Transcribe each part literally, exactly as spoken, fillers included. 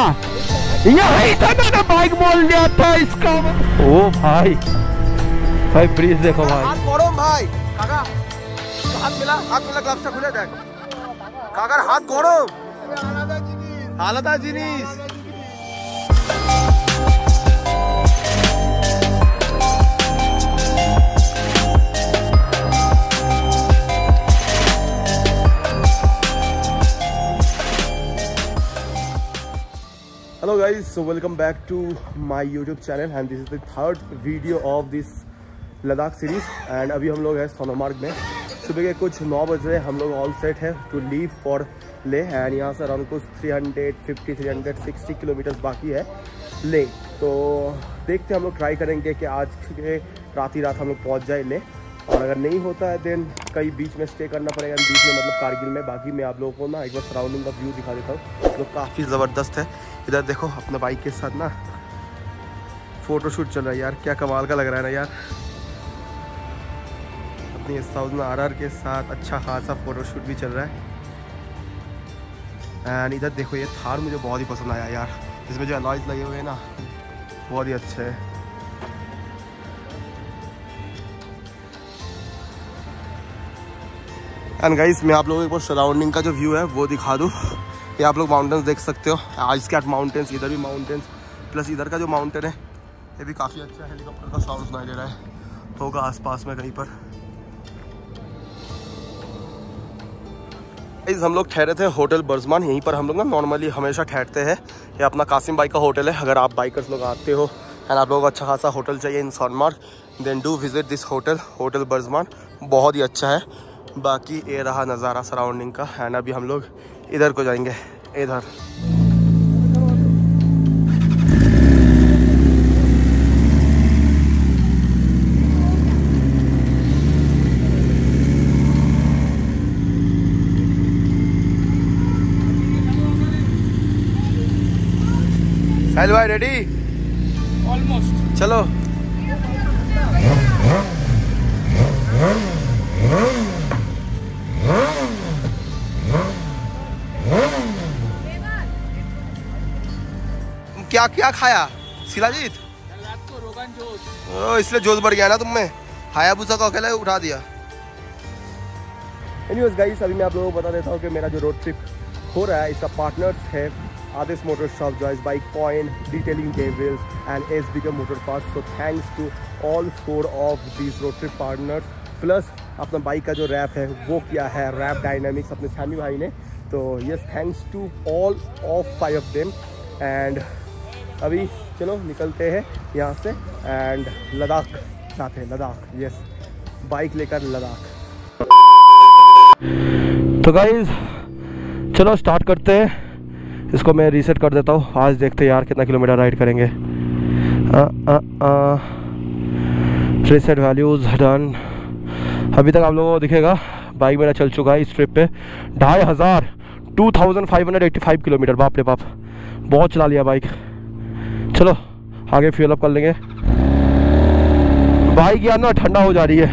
यही था, मैंने बाइक मोल लिया था इसका। ओ भाई भाई ब्रिज देखो भाई, हाथ गरम भाई। काका हाथ मिला, हाथ मिला, ग्लाभসটা খুলে দেখ। কাকার হাত গরম, আলাদা জিনিস, আলাদা জিনিস। Hello guys, so welcome back to my YouTube channel and this is the third video of this Ladakh series. And अभी हम लोग हैं सोनमार्ग में। सुबह के कुछ नौ बजे हम लोग ऑल सेट है to leave for Leh. And यहाँ से अराउंड कुछ तीन सौ पचास तीन सौ साठ किलोमीटर्स बाकी है ले। तो देखते हैं, हम लोग ट्राई करेंगे कि आज के रात ही रात हम लोग पहुँच जाए ले। और अगर नहीं होता है देन कहीं बीच में स्टे करना पड़ेगा, बीच में मतलब कारगिल में। बाकी मैं आप लोगों को ना एक बार सराउंडिंग का व्यू दिखा देता हूँ जो काफ़ी ज़बरदस्त है। इधर देखो अपने बाइक के साथ ना फ़ोटोशूट चल रहा है यार, क्या कमाल का लग रहा है ना यार। अपनी एस थाउजेंड आर आर के साथ अच्छा खासा फ़ोटोशूट भी चल रहा है। एंड इधर देखो ये थार मुझे बहुत ही पसंद आया यार, इसमें जो अलॉयज लगे हुए हैं ना बहुत ही अच्छे है। एंड गाइस मैं आप लोगों को सराउंडिंग का जो व्यू है वो दिखा दूँ। ये आप लोग माउंटेन्स देख सकते हो, आइस कैट माउंटेन्स, इधर भी माउंटेन्स, प्लस इधर का जो माउंटेन है ये भी काफ़ी अच्छा हेलीकॉप्टर का साउंड सुनाई दे रहा है, होगा आसपास में कहीं पर। गाइस हम लोग ठहरे थे होटल बर्जमान, यहीं पर हम लोग ना नॉर्मली हमेशा ठहरते हैं। ये अपना कासिम भाई का होटल है। अगर आप बाइकर्स लोग आते हो एंड आप लोगों को अच्छा खासा होटल चाहिए in Sonmarg, then do visit this hotel, hotel Barzman, बहुत ही अच्छा है। बाकी ये रहा नज़ारा सराउंडिंग का। एंड अभी हम लोग इधर को जाएंगे, इधर। साहिल भाई रेडी? ऑलमोस्ट। चलो क्या क्या खाया शिलाजीत? रोगन जोश। ओ, इसलिए जोश बढ़ गया ना तुम में। हायाबुसा को अकेला उठा दिया। एनीवेज गाइस अभी मैं आप लोगों को बता देता हूँ कि मेरा जो रोड ट्रिप हो रहा है इसका पार्टनर्स है Aadesh motor shop, Joyce bike point, detailing गेवरेज and S B K motor parts. So thanks to all four of this road trip partners. Plus अपना बाइक का जो रैप है वो किया है रैप डायनामिक्स अपने सैमी भाई ने। तो yes thanks to all of five of them. And अभी चलो निकलते हैं यहाँ से एंड लद्दाख जाते हैं, लद्दाख। यस बाइक लेकर लद्दाख। तो गाइज चलो स्टार्ट करते हैं। इसको मैं रीसेट कर देता हूँ। आज देखते हैं यार कितना किलोमीटर राइड करेंगे। Reset values done. अभी तक आप लोगों को दिखेगा बाइक मेरा चल चुका है इस ट्रिप पे ढाई हज़ार two thousand five hundred eighty five kilometre. बाप रे बाप, बहुत चला लिया बाइक। चलो आगे फ्यूल अप कर लेंगे। बाइक यार ना ठंडा हो जा रही है।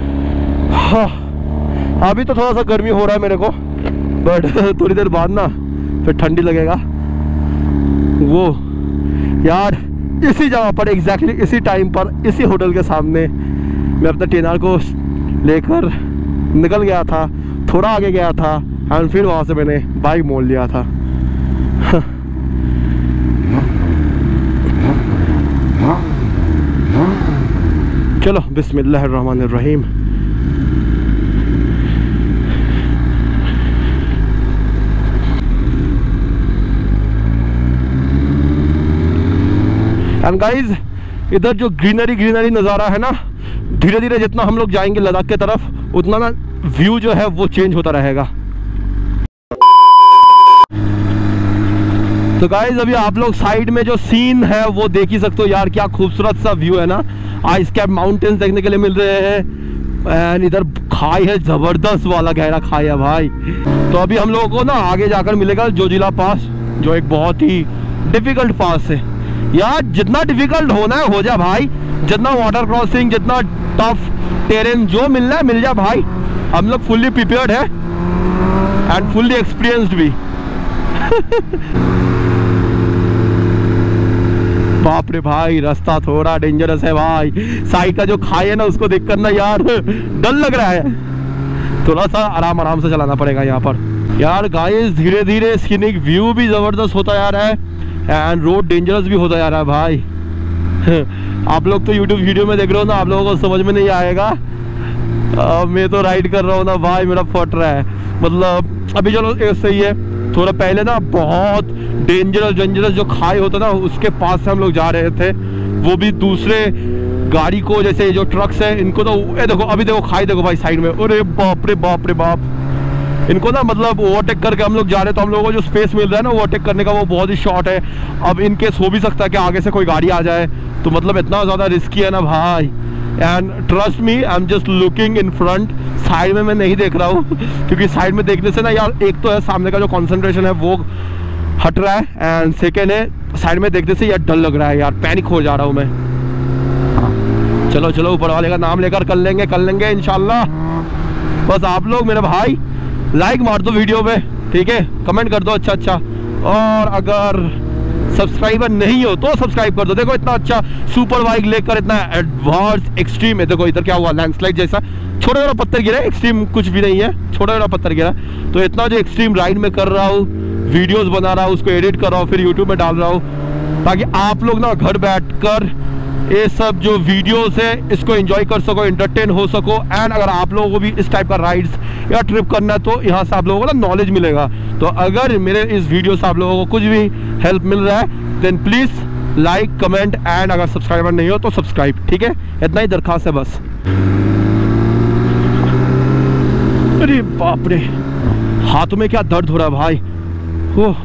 हाँ अभी तो थोड़ा सा गर्मी हो रहा है मेरे को, बट थोड़ी देर बाद ना फिर ठंडी लगेगा। वो यार इसी जगह पर एग्जैक्टली इसी टाइम पर इसी होटल के सामने मैं अपने टेनर को लेकर निकल गया था, थोड़ा आगे गया था एंड फिर वहाँ से मैंने बाइक मोड़ लिया था। चलो बिस्मिल्लाहिर्रहमानिर्रहीम। एंड गाइज इधर जो ग्रीनरी ग्रीनरी नज़ारा है ना, धीरे धीरे जितना हम लोग जाएंगे लद्दाख के तरफ उतना ना व्यू जो है वो चेंज होता रहेगा। तो गाइज अभी आप लोग साइड में जो सीन है वो देख ही सकते हो यार, क्या खूबसूरत सा व्यू है ना। आइस कैप माउंटेन्स देखने के लिए मिल रहे हैं एंड इधर खाई है, जबरदस्त वाला गहरा खाई है भाई। तो अभी हम लोगों को ना आगे जाकर मिलेगा जोजिला पास, जो एक बहुत ही डिफिकल्ट पास है यार। जितना डिफिकल्ट होना है हो जा भाई, जितना वाटर क्रॉसिंग, जितना टफ टेरेन जो मिलना है मिल जा भाई। हम लोग फुल्ली प्रिपेयर्ड है एंड फुल्ली एक्सपीरियंस्ड भी। बाप रे भाई, रास्ता थोड़ा डेंजरस है भाई। साइड का जो खाई है ना उसको देख कर ना यार डर लग रहा है। थोड़ा सा आराम आराम से चलाना पड़ेगा यहाँ पर यार गाइस। धीरे धीरे सीनिक व्यू भी जबरदस्त होता जा रहा है एंड रोड डेंजरस भी होता जा रहा है भाई। आप लोग तो यूट्यूब वीडियो में देख रहे हो ना, आप लोगों को समझ में नहीं आएगा। आ, मैं तो राइड कर रहा हूँ ना भाई, मेरा फट रहा है। मतलब अभी चलो सही है, थोड़ा पहले ना बहुत डेंजरस डेंजरस जो खाई होता ना उसके पास से हम लोग जा रहे थे, वो भी दूसरे गाड़ी को, जैसे जो ट्रक्स है इनको तो ए देखो, अभी देखो खाई देखो भाई साइड में, अरे बाप रे बाप रे बाप। इनको ना मतलब ओवरटेक करके हम लोग जा रहे हैं, तो हम लोगों को जो स्पेस मिल रहा है ना ओवरटेक करने का वो बहुत ही शॉर्ट है। अब इन केस हो भी सकता है कि आगे से कोई गाड़ी आ जाए, तो मतलब इतना ज़्यादा रिस्की है ना भाई। And trust me, I am just looking in front. Side में मैं नहीं देख रहा हूँ क्योंकि साइड में देखने से ना यार, एक तो है सामने का जो कॉन्सेंट्रेशन है वो हट रहा है एंड सेकेंड है साइड में देखने से यार डर लग रहा है यार, पैनिक हो जा रहा हूँ मैं। चलो चलो ऊपर वाले का नाम लेकर कर लेंगे कर लेंगे इंशाल्लाह। बस आप लोग मेरे भाई लाइक मार दो वीडियो पे, ठीक है, कमेंट कर दो अच्छा अच्छा, और अगर सब्सक्राइबर नहीं हो तो सब्सक्राइब कर दो। देखो इतना अच्छा सुपर बाइक लेकर इतना एडवांस एक्सट्रीम है। देखो इधर क्या हुआ, लैंडस्लाइड जैसा छोटा छोटा पत्थर गिरा, एक्सट्रीम कुछ भी नहीं है, छोटा छोटा पत्थर गिरा। तो इतना जो एक्सट्रीम राइड में कर रहा हूँ, वीडियोस बना रहा हूँ, उसको एडिट कर रहा हूँ, फिर यूट्यूब में डाल रहा हूँ, ताकि आप लोग ना घर बैठकर ये सब जो वीडियोस है इसको एंजॉय कर सको, एंटरटेन हो सको। एंड अगर आप लोगों को भी इस टाइप का राइड्स या ट्रिप करना है तो यहाँ से आप लोगों को ना नॉलेज मिलेगा। तो अगर मेरे इस वीडियो से आप लोगों को कुछ भी हेल्प मिल रहा है then please like comment and अगर सब्सक्राइबर नहीं हो तो सब्सक्राइब, ठीक है, इतना ही दरखास्त है बस। अरे बाप रे, हाथों में क्या दर्द हो रहा है भाई। ओह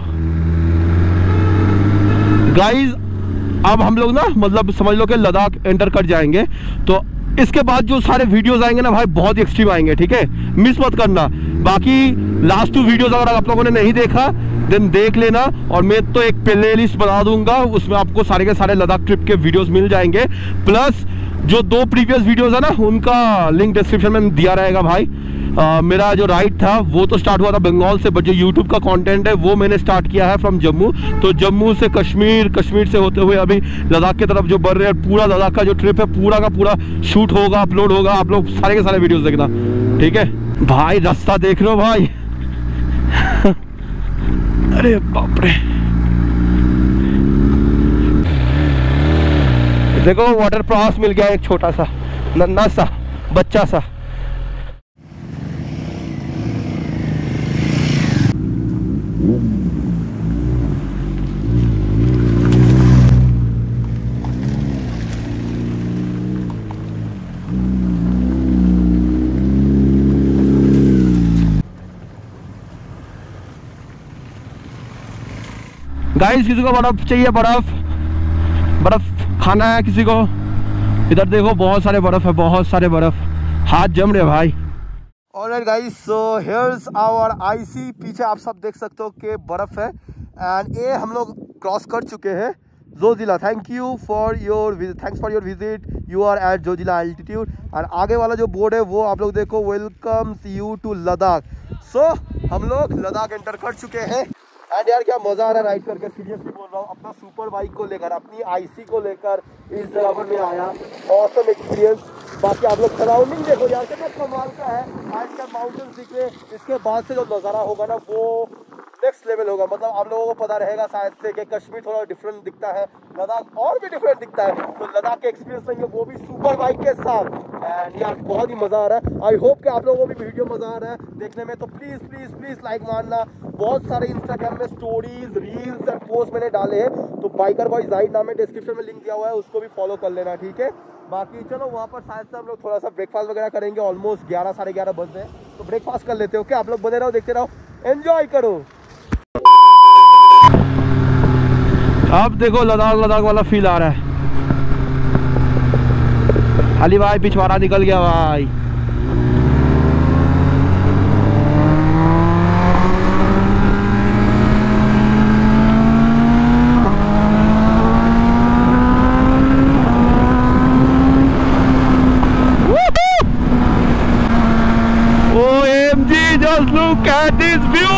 गाइज, अब हम लोग ना मतलब समझ लो कि लद्दाख एंटर कर जाएंगे, तो इसके बाद जो सारे वीडियोस आएंगे ना भाई बहुत ही एक्सट्रीम आएंगे, ठीक है, मिस मत करना। बाकी लास्ट टू वीडियोस अगर आप लोगों ने नहीं देखा देन देख लेना, और मैं तो एक प्ले लिस्ट बना दूंगा, उसमें आपको सारे के सारे लद्दाख ट्रिप के वीडियोस मिल जाएंगे। प्लस जो दो प्रीवियस वीडियोस है ना उनका लिंक डिस्क्रिप्शन में दिया रहेगा भाई। Uh, मेरा जो राइड था वो तो स्टार्ट हुआ था बंगाल से, बट जो यूट्यूब का कंटेंट है वो मैंने स्टार्ट किया है फ्रॉम जम्मू। तो जम्मू से कश्मीर, कश्मीर से होते हुए अभी लद्दाख की तरफ जो बढ़ रहे हैं, पूरा लद्दाख का जो ट्रिप है पूरा का पूरा शूट होगा, अपलोड होगा। आप लोग सारे के सारे वीडियोस देखना, ठीक है भाई। रास्ता देख रहे हो भाई। अरे बाप रे, देखो वाटर पास मिल गया एक छोटा सा नन्हा सा बच्चा सा। गाइस किसी को बर्फ चाहिए, बर्फ बर्फ खाना है किसी को, इधर देखो बहुत सारे बर्फ है, बहुत सारे बर्फ, हाथ जम रहे भाई। Alright guys, so here's our IC. पीछे आप सब देख सकते हो कि बर्फ है एंड ये हम लोग क्रॉस कर चुके हैं Zojila. Thank you for your thanks for your visit, you are at Zojila altitude. और आगे वाला जो बोर्ड है वो आप लोग देखो, welcomes you to Ladakh. So हम लोग लद्दाख एंटर कर चुके हैं एंड यार क्या मजा आ रहा है राइड करके, सीरियसली बोल रहा हूँ। अपना सुपर बाइक को लेकर, अपनी आईसी को लेकर इस जगह पर मैं आया, ऑसम एक्सपीरियंस। बाकी आप लोग सराउंडिंग देखो यार कितना कमाल का है। आजकल माउंटेन्स दिख रहे, इसके बाद से जो नज़ारा होगा ना वो नेक्स्ट लेवल होगा। मतलब आप लोगों को पता रहेगा शायद से कि कश्मीर थोड़ा डिफरेंट दिखता है, लद्दाख और भी डिफरेंट दिखता है। तो लद्दाख के एक्सपीरियंस लेंगे वो भी सुपर बाइक के साथ एंड यार बहुत ही मज़ा आ रहा है। आई होप कि आप लोगों को भी वीडियो मज़ा आ रहा है देखने में। तो प्लीज़ प्लीज़ प्लीज़ लाइक मारना। बहुत सारे इंस्टाग्राम में स्टोरीज, रील्स एंड पोस्ट मैंने डाले हैं, तो बाइकर बॉय जाहिद नाम में डिस्क्रिप्शन में लिंक दिया हुआ है, उसको भी फॉलो कर लेना, ठीक है। बाकी चलो वहाँ पर शायद से हम लोग थोड़ा सा ब्रेकफास्ट वगैरह करेंगे। ऑलमोस्ट ग्यारह साढ़े ग्यारह बज रहे हैं, तो ब्रेकफास्ट कर लेते हो क्या। आप लोग बने रहो, देखते रहो, एंजॉय करो। अब देखो लद्दाख लद्दाख वाला फील आ रहा है। अली भाई पिछवाड़ा निकल गया भाई। O M G, just look at this view.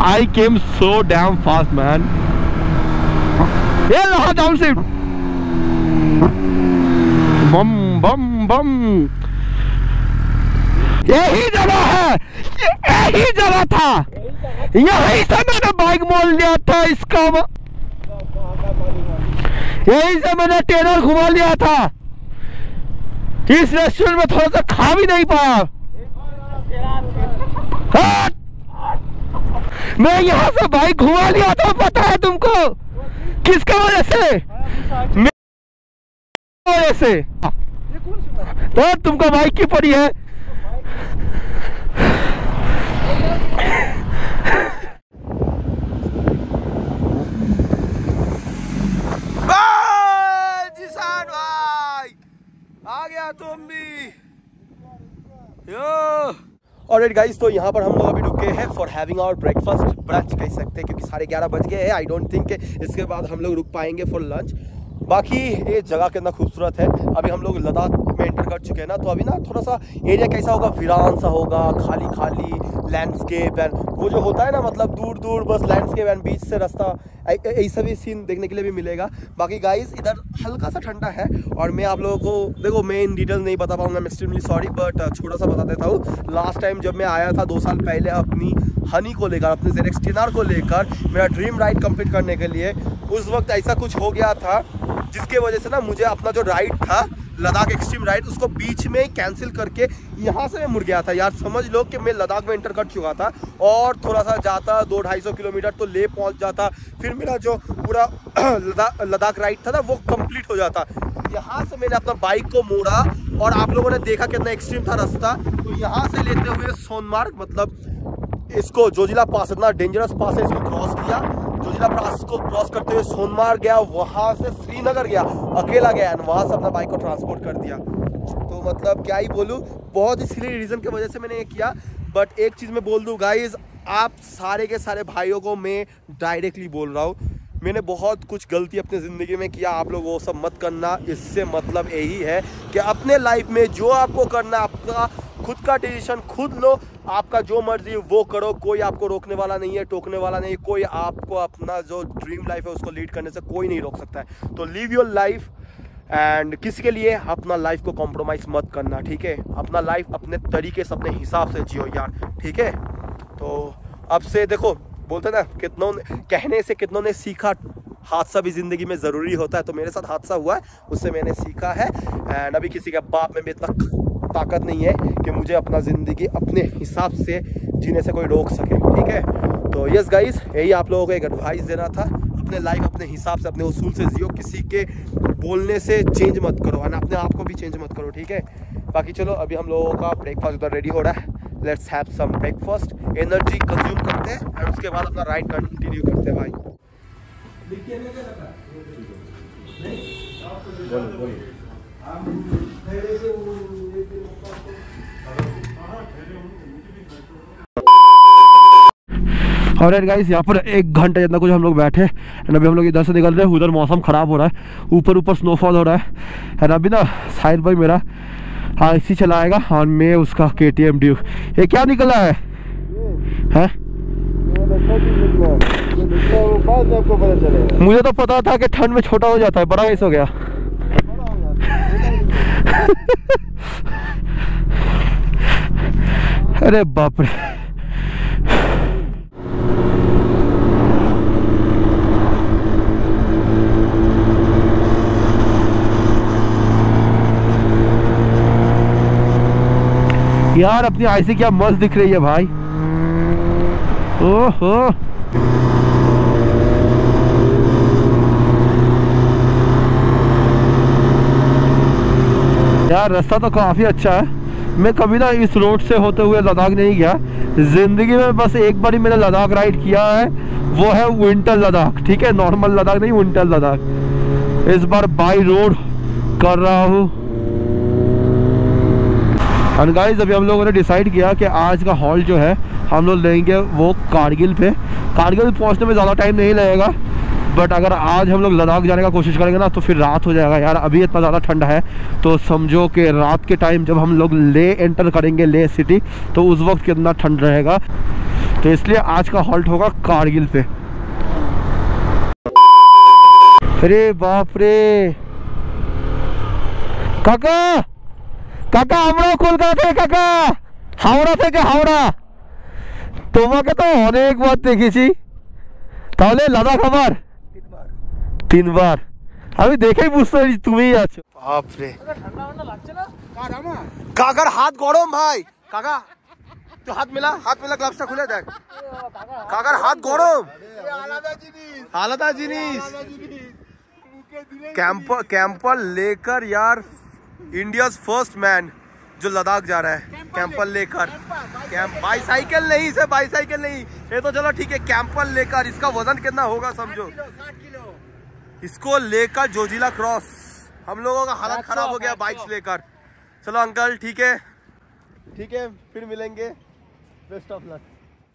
I came so damn fast, man. ये रहा डाउन शिफ्ट, बम बम बम। यही जगह है, यही जगह था, यही से मैंने बाइक मोड़ लिया था इसका, यही से मैंने ट्रेनर घुमा लिया था। इस रेस्टोरेंट में थोड़ा सा खा भी नहीं पाया। मैं यहाँ से बाइक घुमा लिया था, पता है तुमको किसके वजह से? मेरी वजह से। तो तुमको बाइक की पड़ी है। जिसान भाई आ गया तुम भी। यो ऑलराइट गाइस, तो यहाँ पर हम लोग अभी रुके हैं for having our breakfast, brunch कह सकते हैं, क्योंकि साढ़े ग्यारह बज गए हैं। आई डोंट थिंक इसके बाद हम लोग रुक पाएंगे फॉर लंच। बाकी ये जगह कितना खूबसूरत है। अभी हम लोग लद्दाख में एंटर कर चुके हैं ना, तो अभी ना थोड़ा सा एरिया कैसा होगा, वीरान सा होगा, खाली खाली लैंडस्केप एंड वो जो होता है ना, मतलब दूर दूर बस लैंडस्केप एंड बीच से रास्ता, ऐसा भी सीन देखने के लिए भी मिलेगा। बाकी गाइस इधर हल्का सा ठंडा है, और मैं आप लोगों को देखो मैं इन डिटेल नहीं बता पाऊंगा, मैं एक्सट्रीमली सॉरी, बट छोटा सा बता देता हूँ। लास्ट टाइम जब मैं आया था दो साल पहले अपनी हनी को लेकर, अपने Z X T N R को लेकर मेरा ड्रीम राइड कंप्लीट करने के लिए, उस वक्त ऐसा कुछ हो गया था जिसके वजह से ना मुझे अपना जो राइड था लद्दाख एक्सट्रीम राइड, उसको बीच में कैंसिल करके यहाँ से मैं मुड़ गया था। यार समझ लो कि मैं लद्दाख में एंटर कर चुका था, और थोड़ा सा जाता दो ढाई सौ किलोमीटर तो ले पहुँच जाता, फिर मेरा जो पूरा लद्दाख राइड था ना वो कंप्लीट हो जाता। यहाँ से मैंने अपना बाइक को मोड़ा, और आप लोगों ने देखा कितना एक्सट्रीम था रास्ता। तो यहाँ से लेते हुए सोनमार्ग, मतलब इसको जोजिला पास, इतना डेंजरस पास है, इसको क्रॉस किया। जोजिला पास को क्रॉस करते हुए सोनमार्ग गया, वहाँ से श्रीनगर गया, अकेला गया, एंड वहाँ से अपना बाइक को ट्रांसपोर्ट कर दिया। तो मतलब क्या ही बोलूँ, बहुत ही सिली रीज़न की वजह से मैंने ये किया। बट एक चीज़ मैं बोल दूँ गाइज, आप सारे के सारे भाइयों को मैं डायरेक्टली बोल रहा हूँ, मैंने बहुत कुछ गलती अपनी ज़िंदगी में किया, आप लोग वो सब मत करना। इससे मतलब यही है कि अपने लाइफ में जो आपको करना, आपका खुद का डिसीजन खुद लो, आपका जो मर्जी वो करो, कोई आपको रोकने वाला नहीं है, टोकने वाला नहीं है, कोई आपको अपना जो ड्रीम लाइफ है उसको लीड करने से कोई नहीं रोक सकता है। तो लिव योर लाइफ, एंड किसी के लिए अपना लाइफ को कॉम्प्रोमाइज़ मत करना, ठीक है? अपना लाइफ अपने तरीके से, अपने हिसाब से जियो यार, ठीक है? तो अब से देखो, बोलते ना कितनों ने, कहने से कितनों ने सीखा, हादसा भी ज़िंदगी में ज़रूरी होता है। तो मेरे साथ हादसा हुआ है, उससे मैंने सीखा है, एंड अभी किसी के बाप में भी इतना ताकत नहीं है कि मुझे अपना ज़िंदगी अपने हिसाब से जीने से कोई रोक सके, ठीक है? तो यस गाइस, यही आप लोगों को एक एडवाइस देना था। अपने लाइफ अपने हिसाब से, अपने उसूल से जियो, किसी के बोलने से चेंज मत करो, और अपने आप को भी चेंज मत करो, ठीक है? बाकी चलो, अभी हम लोगों का ब्रेकफास्ट उधर रेडी हो रहा है। Let's have some breakfast, energy consume करते हैं, और उसके बाद अपना राइड कंटिन्यू करते हैं भाई। और गाइस यहाँ पर एक घंटे जितना कुछ हम लोग बैठे, एंड अभी हम लोग इधर से निकल रहे हैं। उधर मौसम ख़राब हो रहा है, ऊपर ऊपर स्नोफॉल हो रहा है, एंड अभी ना साहिल भाई मेरा हाँ इसी चलाएगा, और मैं उसका के टी एम ड्यूक। ये क्या निकला है, है? मुझे तो पता था कि ठंड में छोटा हो जाता है, बड़ा कैसे हो गया? अरे बाप रे, यार अपनी आईसी क्या मस्त दिख रही है भाई। ओहो, यार रास्ता तो काफ़ी अच्छा है। मैं कभी ना इस रोड से होते हुए लद्दाख नहीं गया ज़िंदगी में, बस एक बार ही मैंने लद्दाख राइड किया है, वो है विंटर लद्दाख, ठीक है? नॉर्मल लद्दाख नहीं, विंटर लद्दाख। इस बार बाई रोड कर रहा हूँ। एंड गाइस, अभी हम लोगों ने डिसाइड किया कि आज का हॉल्ट जो है हम लोग लेंगे वो कारगिल पे। कारगिल पहुंचने में ज़्यादा टाइम नहीं लगेगा, बट अगर आज हम लोग लद्दाख जाने का कोशिश करेंगे ना तो फिर रात हो जाएगा यार। अभी इतना ज़्यादा ठंडा है, तो समझो कि रात के टाइम जब हम लोग ले एंटर करेंगे, ले सिटी, तो उस वक्त कितना ठंड रहेगा। तो इसलिए आज का हॉल्ट होगा कारगिल पे। अरे बाप रे काका, काका আমরা কলকাতা থেকে কাকা, হাওড়া থেকে হাওড়া। তোমাকে তো অনেকবার দেখেছি, তাহলে লাদাখ আবার তিনবার তিনবার আমি দেখেই বুঝতে পারি তুমিই আছো। বাপ রে ঠান্ডা ঠান্ডা লাগছে না কাকার হাত গরম ভাই। কাকা তো হাত মেলা, হাত মেলা, গ্লাভসটা খুলে দেখ। কাকার হাত গরম, আলাদা জিনিস আলাদা জিনিস। कैंपर कैंपर लेकर यार, इंडिया फर्स्ट मैन जो लद्दाख जा रहा है कैंपर लेकर। कैंप बाईसाइकिल नहीं, इसे बाईसाइकिल नहीं, ये तो चलो ठीक है, कैंपर लेकर। इसका वजन कितना होगा समझो, इसको लेकर जोजिला क्रॉस। हम लोगों का हालत खराब हो गया बाइक्स लेकर। चलो अंकल ठीक है, ठीक है फिर मिलेंगे, best of luck.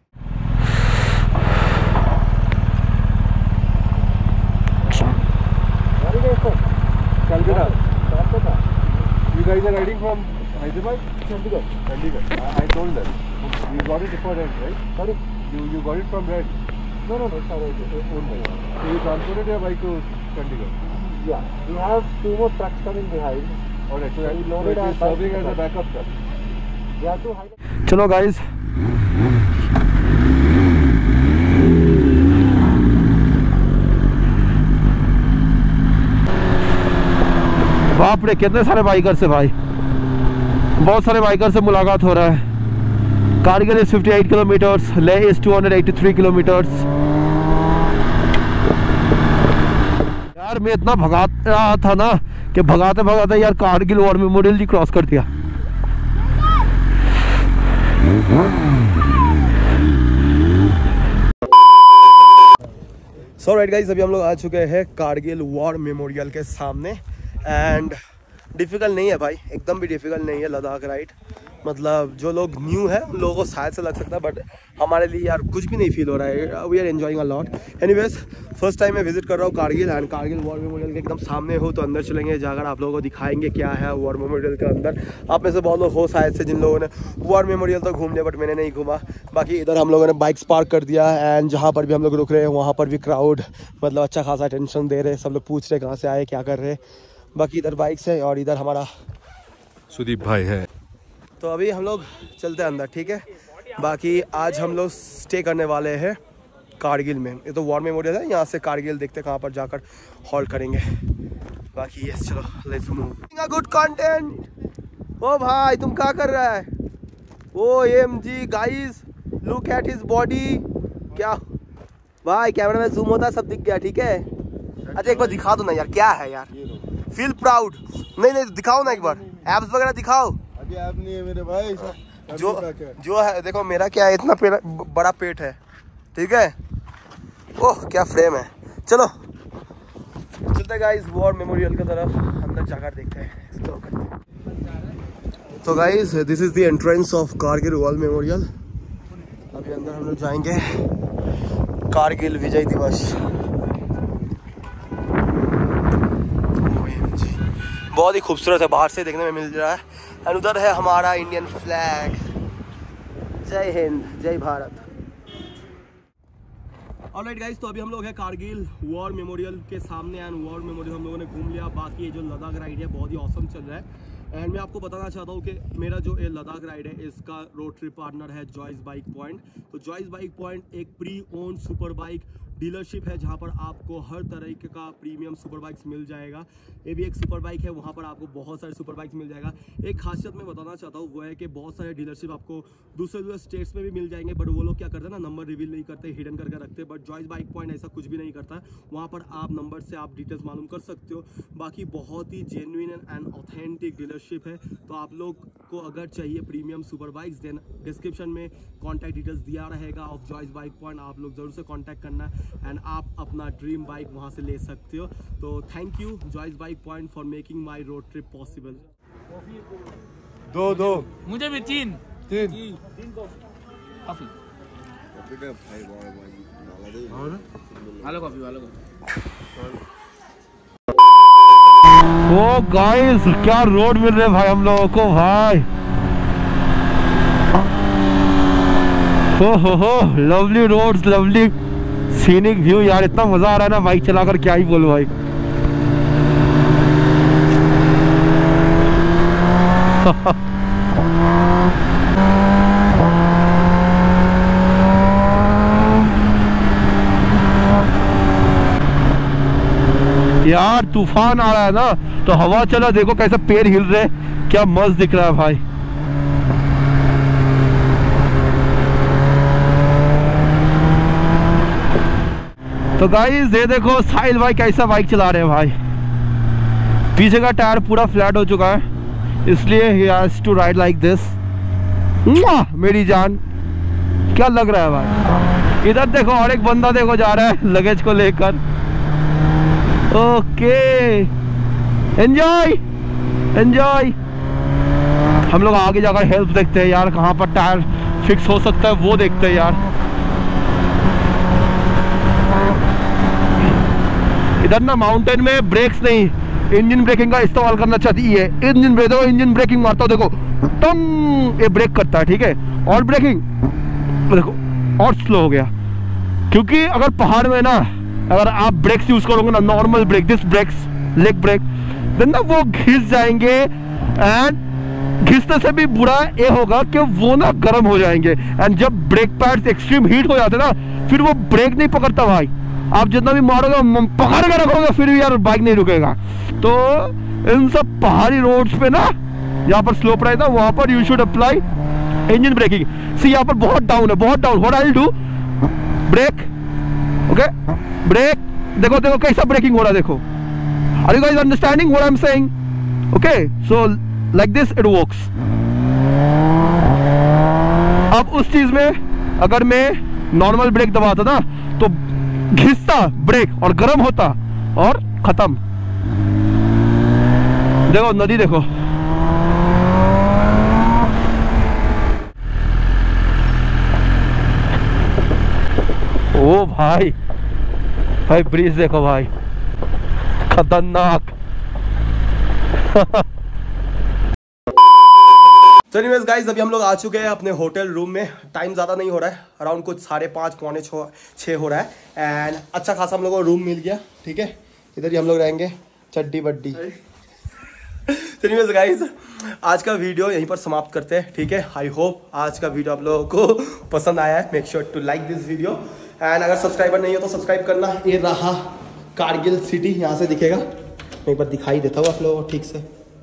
Calcutta. You guys are riding from Hyderabad? Chandigarh. Chandigarh. I, I told them. You got it before Red, right? Sorry? You you got it from Red? No, no, no. Sorry. Own bike. So you transported your bike to Chandigarh? Yeah. We have two more trucks coming behind. Alright. So, we loaded so it is serving as a backup truck. We have to hide. चलो guys, बाप रे कितने सारे biker से भाई, बहुत सारे biker से मुलाकात हो रहा है। कारगिल इज अट्ठावन किलोमीटर्स, लेह इज दो सौ तिरासी किलोमीटर्स। यार मैं इतना भगा रहा था ना कि भगाते भगाते यार कारगिल वॉर मेमोरियल ही क्रॉस कर दिया। सो राइट गाइस, अभी हम लोग आ चुके हैं कारगिल वॉर मेमोरियल के सामने। एंड डिफ़िकल्ट नहीं है भाई, एकदम भी डिफ़िकल्ट नहीं है लद्दाख राइड। मतलब जो लोग न्यू है उन लोगों को शायद से लग सकता है, बट हमारे लिए यार कुछ भी नहीं फील हो रहा है। We are enjoying a lot. Anyways, first time मैं विजिट कर रहा हूँ Kargil, and Kargil war memorial के एकदम सामने हो तो अंदर चलेंगे, जाकर आप लोगों को दिखाएंगे क्या है वॉर मेमोरियल के अंदर। आप में से बहुत लोग हो शायद से जिन लोगों ने वॉर मेमोरियल तो घूम लिया, बट मैंने नहीं घूमा। बाकी इधर हम लोगों ने बाइक्स पार्क कर दिया, एंड जहाँ पर भी हम लोग रुक रहे हैं वहाँ पर भी क्राउड मतलब अच्छा खासा अटेंशन दे रहे, सब लोग पूछ रहे कहाँ से आए, क्या कर रहे। बाकी इधर बाइक्स है और इधर हमारा सुदीप भाई है। तो अभी हम लोग चलते हैं अंदर, ठीक है। बाकी आज हम लोग स्टे करने वाले हैं कारगिल में। ये तो वॉर मेमोरियल है, यहाँ से कारगिल देखते हैं कहाँ पर जाकर हॉल्ट करेंगे। बाकी यस, चलो लेट्स मूव। Good content. ओ भाई तुम क्या कर रहा है? O M G guys, look at his body. क्या भाई, कैमरा में जूम होता है सब दिख गया, ठीक है। अच्छा एक बार दिखा दो ना यार, क्या है यार, फील प्राउड। नहीं नहीं दिखाओ ना एक बार, एब्स वगैरह दिखाओ। अभी ऐप नहीं है मेरे भाई, जो जो है देखो, मेरा क्या है, इतना पेट, बड़ा पेट है, ठीक है। ओह क्या फ्रेम है। चलो चलते गाइस वॉर मेमोरियल की तरफ, अंदर जाकर देखते हैं, एक्सप्लोर करते हैं। तो guys this is the entrance of Kargil war memorial. अभी अंदर हम लोग जाएंगे। कारगिल विजय दिवस, बहुत ही खूबसूरत है, बाहर से देखने में मिल रहा है। और उधर है हमारा इंडियन फ्लैग। जय हिंद, जय भारत। ऑलराइट गाइस, तो अभी हम लोग हैं कारगिल वॉर मेमोरियल के सामने, एंड वॉर मेमोरियल हम लोगों ने घूम लिया। बाकी ये जो लद्दाख राइड है बहुत ही ऑसम चल रहा है। एंड मैं आपको बताना चाहता हूँ कि मेरा जो ये लद्दाख राइड है इसका रोड ट्रिप पार्टनर है जॉयस बाइक पॉइंट। तो जॉयस बाइक पॉइंट एक pre own super bike dealership है जहाँ पर आपको हर तरह का प्रीमियम सुपर बाइक्स मिल जाएगा। ये भी एक सुपर बाइक है, वहाँ पर आपको बहुत सारे सुपर बाइक्स मिल जाएगा। एक खासियत मैं बताना चाहता हूँ वो है कि बहुत सारे डीलरशिप आपको दूसरे दूसरे स्टेट्स में भी मिल जाएंगे, बट वो लोग क्या करते हैं ना, नंबर रिवील नहीं करते, हिडन करके रखते। बट जॉयस बाइक पॉइंट ऐसा कुछ भी नहीं करता, वहाँ पर आप नंबर से आप डिटेल्स मालूम कर सकते हो। बाकी बहुत ही जेन्युइन एंड ऑथेंटिक डीलरशिप है। तो आप लोग को अगर चाहिए premium super bikes, then description में कॉन्टैक्ट डिटेल्स दिया रहेगा ऑफ जॉयस बाइक पॉइंट। आप लोग जरूर से कॉन्टैक्ट करना एंड आप अपना ड्रीम बाइक वहाँ से ले सकते हो। तो thank you Joyce bike point for making my road trip possible. दो दो मुझे भी तीन तीन तीन दो कॉफी वाला कॉफी वाला ओ गाइस क्या रोड मिल रहे भाई हम लोगों को भाई। हो हो हो lovely roads, lovely scenic view यार, इतना मजा आ रहा है ना बाइक चलाकर, क्या ही बोलूं भाई। यार तूफान आ रहा है ना, तो हवा चला, देखो कैसे पेड़ हिल रहे, क्या मस्त दिख रहा है भाई। तो गाइस ये देखो साहिल भाई कैसा बाइक चला रहे हैं भाई। पीछे का टायर पूरा फ्लैट हो चुका है, इसलिए ही has to ride like this. मेरी जान, क्या लग रहा है भाई। इधर देखो और एक बंदा देखो जा रहा है लगेज को लेकर। Okay enjoy enjoy. हम लोग आगे जाकर हेल्प देखते हैं यार, कहाँ पर टायर फिक्स हो सकता है वो देखते हैं यार। इधर ना माउंटेन में ब्रेक्स नहीं, इंजन ब्रेकिंग का इस्तेमाल करना चाहती है। इंजन ब्रेक, देखो इंजन ब्रेकिंग मारता हूँ, देखो टंग ये ब्रेक करता है, ठीक है। और ब्रेकिंग देखो और स्लो हो गया, क्योंकि अगर पहाड़ में ना अगर आप ब्रेक्स यूज करोगे ना, normal brake, this brakes leg brake, then ना वो घिस जाएंगे। एंड घिसने से भी बुरा ये होगा कि वो ना गर्म हो जाएंगे। एंड जब ब्रेक पैड्स एक्सट्रीम हीट हो जाते ना, फिर वो ब्रेक नहीं पकड़ता भाई। आप जितना भी मारोगे पकड़ के रखोगे, फिर भी यार बाइक नहीं रुकेगा। तो इन सब पहाड़ी रोड्स पे ना, यहाँ पर स्लोप रहता है, वहां पर you should apply engine braking. See यहाँ पर बहुत डाउन है, बहुत down. What I will do, brake, okay brake, देखो देखो कैसा ब्रेकिंग हो रहा है, देखो। Are you guys understanding what I am saying? Okay so like this it works. अब उस चीज में अगर मैं नॉर्मल ब्रेक दबाता ना, तो घिसता ब्रेक और गर्म होता और खत्म। देखो नदी देखो, ओ भाई भाई ब्रिज देखो भाई, खतरनाक। तो एनीवेज गाइस, अभी हम लोग आ चुके हैं अपने होटल रूम में। टाइम ज़्यादा नहीं हो रहा है, अराउंड कुछ साढ़े पाँच पौने छः छः हो रहा है। एंड अच्छा खासा हम लोग को रूम मिल गया, ठीक है। इधर ही हम लोग रहेंगे, चड्डी बड्डी। तो एनीवेज गाइस, आज का वीडियो यहीं पर समाप्त करते हैं, ठीक है। आई होप आज का वीडियो आप लोगों को पसंद आया है। Make sure to like this video, and अगर सब्सक्राइबर नहीं हो तो सब्सक्राइब करना। ये रहा कारगिल सिटी, यहाँ से दिखेगा, मैं एक बार दिखाई देता हूँ आप लोगों को ठीक से।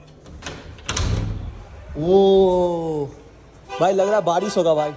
ओ भाई लग रहा है बारिश होगा भाई।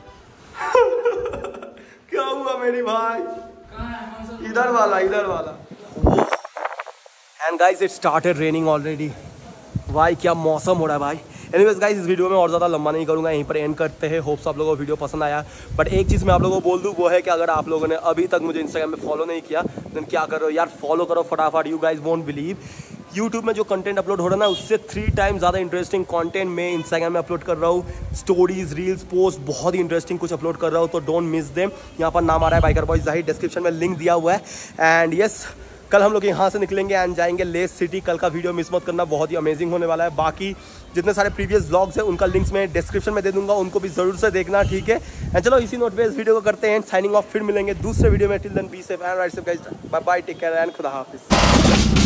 क्या हुआ मेरी भाई, इधर वाला इधर वाला। And guys it started raining already. भाई क्या मौसम हो रहा है भाई। एनीवेज गाइस, इस वीडियो में और ज़्यादा लंबा नहीं करूँगा, यहीं पर एंड करते हैं। होप्स आप लोगों को वीडियो पसंद आया। बट एक चीज़ मैं आप लोगों को बोल दूँ, वो है कि अगर आप लोगों ने अभी तक मुझे इंस्टाग्राम में फॉलो नहीं किया, देन क्या करो यार, फॉलो करो फटाफट। You guys won't believe, YouTube में जो कंटेंट अपलोड हो रहा है ना, उससे थ्री टाइम ज़्यादा इंटरेस्टिंग कंटेंट मैं इंस्टाग्राम में अपलोड कर रहा हूँ। स्टोरीज, रील्स, पोस्ट, बहुत ही इंटरेस्टिंग कुछ अपलोड कर रहा हूँ, तो डोंट मिस देम। यहाँ पर नाम आ रहा है बाइकर बॉयज जाहिर, डिस्क्रिप्शन में लिंक दिया हुआ है। एंड यस, कल हम लोग यहाँ से निकलेंगे एंड जाएंगे लेस सिटी। कल का वीडियो मिस मत करना, बहुत ही अमेजिंग होने वाला है। बाकी जितने सारे प्रीवियस व्लॉग्स हैं उनका लिंक्स मैं डिस्क्रिप्शन में दे दूंगा, उनको भी जरूर से देखना, ठीक है। एंड चलो इसी नोट पे इस वीडियो को करते हैं साइनिंग ऑफ। फिर मिलेंगे दूसरे वीडियो में। Till then be safe and ride safe guys, bye bye, take care and खुदा हाफिज।